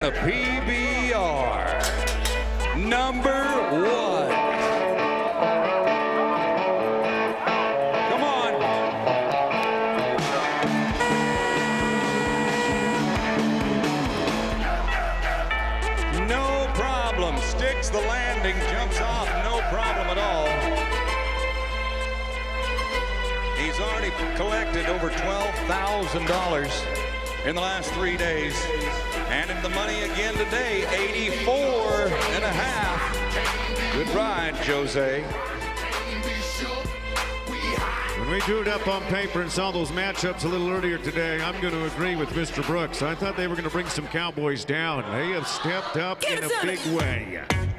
The PBR number 1. Come on. No problem. Sticks the landing, jumps off, no problem at all. He's already collected over $12,000 in the last 3 days. And in the money again today, 84 and a half. Good ride, Jose. When we drew it up on paper and saw those matchups a little earlier today, I'm going to agree with Mr. Brooks. I thought they were going to bring some Cowboys down. They have stepped up in a big way.